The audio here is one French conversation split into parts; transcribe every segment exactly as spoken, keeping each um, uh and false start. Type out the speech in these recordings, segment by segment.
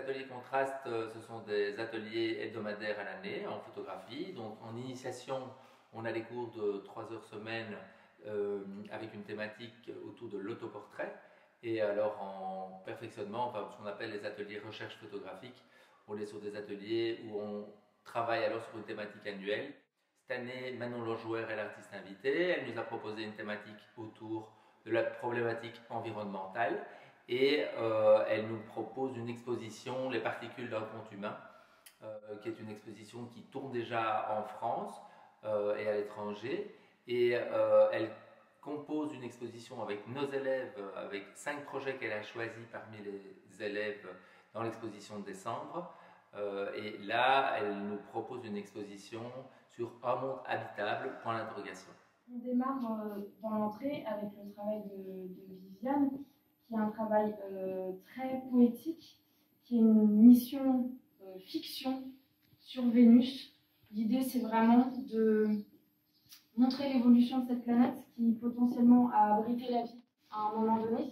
ateliers contrastes, ce sont des ateliers hebdomadaires à l'année en photographie. Donc en initiation, on a des cours de trois heures semaine euh, avec une thématique autour de l'autoportrait. Et alors en perfectionnement, enfin, ce qu'on appelle les ateliers recherche photographique, on est sur des ateliers où on travaille alors sur une thématique annuelle. Cette année, Manon Longejouer est l'artiste invitée. Elle nous a proposé une thématique autour de la problématique environnementale. Et euh, elle nous propose une exposition, Les particules d'un compte humain, euh, qui est une exposition qui tourne déjà en France euh, et à l'étranger. Et euh, elle compose une exposition avec nos élèves, avec cinq projets qu'elle a choisis parmi les élèves dans l'exposition de décembre. Euh, et là, elle nous propose une exposition sur un monde habitable, point d'interrogation. On démarre euh, dans l'entrée avec le travail de, de Viviane, qui est un travail euh, très poétique, qui est une mission euh, fiction sur Vénus. L'idée, c'est vraiment de montrer l'évolution de cette planète qui potentiellement a abrité la vie à un moment donné,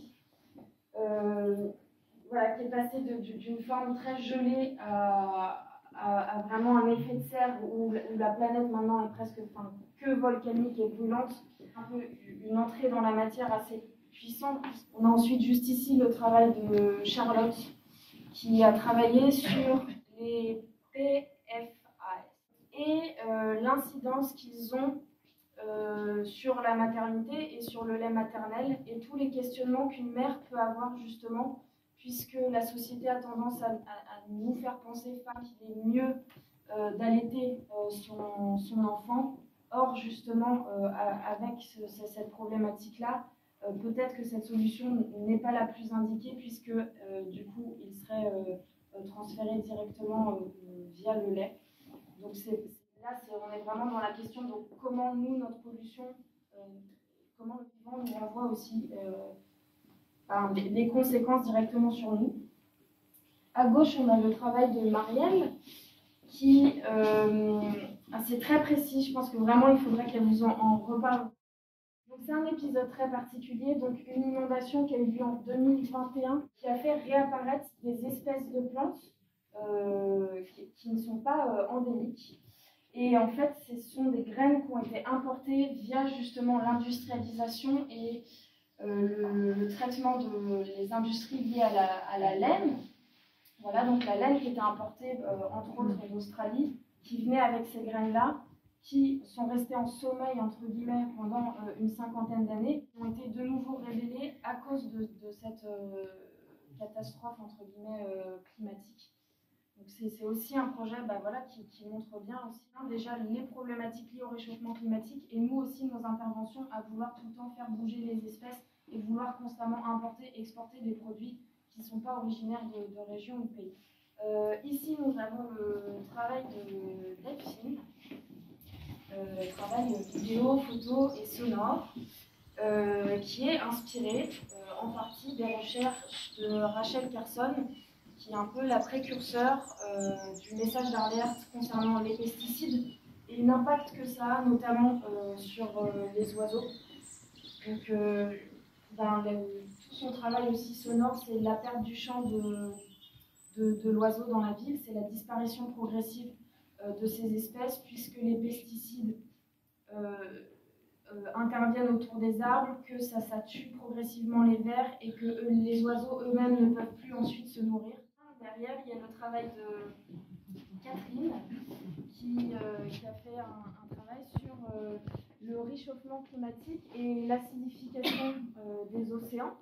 euh, voilà, qui est passée d'une forme très gelée à, à, à vraiment un effet de serre où, où la planète maintenant est presque enfin, que volcanique et brûlante, un peu une entrée dans la matière assez puissante. On a ensuite juste ici le travail de Charlotte qui a travaillé sur les P F A S et euh, l'incidence qu'ils ont euh, sur la maternité et sur le lait maternel et tous les questionnements qu'une mère peut avoir justement, puisque la société a tendance à, à, à nous faire penser qu'il est mieux euh, d'allaiter euh, son, son enfant. Or, justement, euh, avec ce, cette problématique-là, euh, peut-être que cette solution n'est pas la plus indiquée, puisque euh, du coup, il serait euh, transféré directement euh, via le lait. Donc, c'est, là, c'est, on est vraiment dans la question de comment nous, notre pollution, euh, comment le vivant nous renvoie aussi euh, enfin, des, des conséquences directement sur nous. À gauche, on a le travail de Marielle, qui, euh, c'est très précis, je pense que vraiment il faudrait qu'elle vous en, en reparle. Donc c'est un épisode très particulier, donc une inondation qui a eu lieu en deux mille vingt et un, qui a fait réapparaître des espèces de plantes euh, qui, qui ne sont pas euh, endémiques. Et en fait, ce sont des graines qui ont été importées via justement l'industrialisation et euh, le, le traitement de les industries liées à la, à la laine. Voilà, donc la laine qui était importée, euh, entre autres d'Australie, qui venait avec ces graines-là, qui sont restées en sommeil, entre guillemets, pendant euh, une cinquantaine d'années, ont été de nouveau révélées à cause de, de cette euh, catastrophe, entre guillemets, euh, climatique. Donc c'est aussi un projet bah, voilà, qui, qui montre bien aussi hein, déjà les problématiques liées au réchauffement climatique et nous aussi nos interventions à vouloir tout le temps faire bouger les espèces et vouloir constamment importer, exporter des produits qui ne sont pas originaires de, de régions ou de pays. Euh, ici, nous avons le travail de Delphine, euh, travail vidéo, photo et sonore, euh, qui est inspiré euh, en partie des recherches de Rachel Carson, qui est un peu la précurseur euh, du message d'alerte concernant les pesticides et l'impact que ça a, notamment euh, sur euh, les oiseaux. Donc, euh, ben, le, tout son travail aussi sonore, c'est la perte du chant de, de, de l'oiseau dans la ville, c'est la disparition progressive euh, de ces espèces, puisque les pesticides euh, euh, interviennent autour des arbres, que ça, ça tue progressivement les vers et que euh, les oiseaux eux-mêmes ne peuvent plus ensuite se nourrir. Derrière, il y a le travail de Catherine, qui, euh, qui a fait un, un travail sur euh, le réchauffement climatique et l'acidification euh, des océans,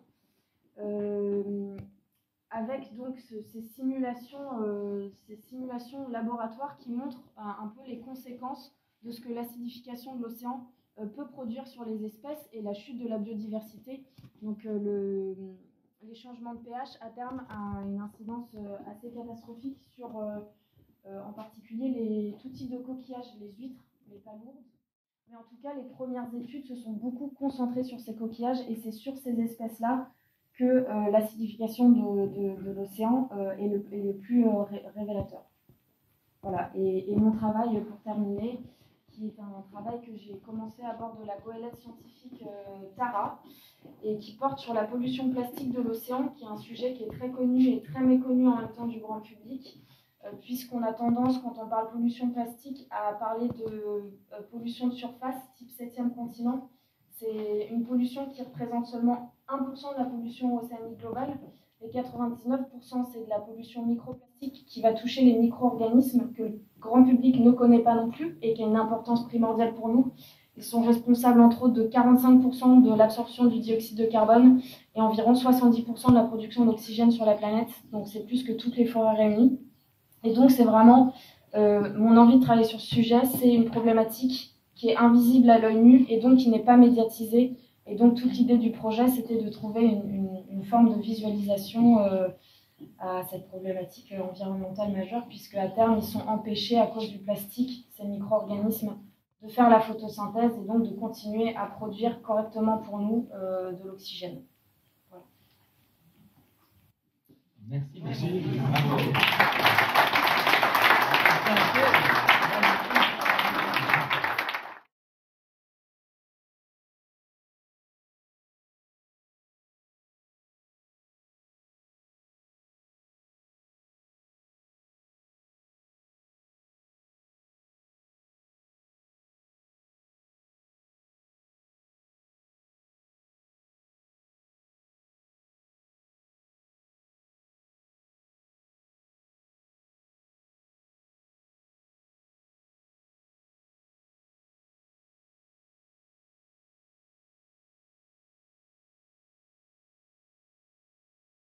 euh, avec donc ce, ces, simulations, euh, ces simulations laboratoires qui montrent euh, un peu les conséquences de ce que l'acidification de l'océan euh, peut produire sur les espèces et la chute de la biodiversité. Donc euh, le, les changements de pH à terme a une incidence euh, assez catastrophique sur euh, euh, en particulier les, tout type de coquillages, les huîtres, les palourdes. Mais en tout cas, les premières études se sont beaucoup concentrées sur ces coquillages et c'est sur ces espèces-là que euh, l'acidification de, de, de l'océan euh, est, le, est le plus euh, ré révélateur. Voilà, et, et mon travail, pour terminer, qui qui est un travail que j'ai commencé à bord de la goélette scientifique euh, Tara, et qui porte sur la pollution plastique de l'océan, qui est un sujet qui est très connu et très méconnu en même temps du grand public, euh, puisqu'on a tendance, quand on parle pollution plastique, à parler de euh, pollution de surface, type septième continent. C'est une pollution qui représente seulement un pour cent de la pollution océanique globale, et quatre-vingt-dix-neuf pour cent c'est de la pollution microplastique qui va toucher les micro-organismes que le grand public ne connaît pas non plus et qui a une importance primordiale pour nous. Ils sont responsables entre autres de quarante-cinq pour cent de l'absorption du dioxyde de carbone et environ soixante-dix pour cent de la production d'oxygène sur la planète. Donc c'est plus que toutes les forêts réunies. Et donc c'est vraiment euh, mon envie de travailler sur ce sujet. C'est une problématique qui est invisible à l'œil nu et donc qui n'est pas médiatisée. Et donc toute l'idée du projet, c'était de trouver une, une, une forme de visualisation euh, à cette problématique environnementale majeure, puisque à terme, ils sont empêchés à cause du plastique, ces micro-organismes, de faire la photosynthèse et donc de continuer à produire correctement pour nous euh, de l'oxygène. Voilà. Merci, merci.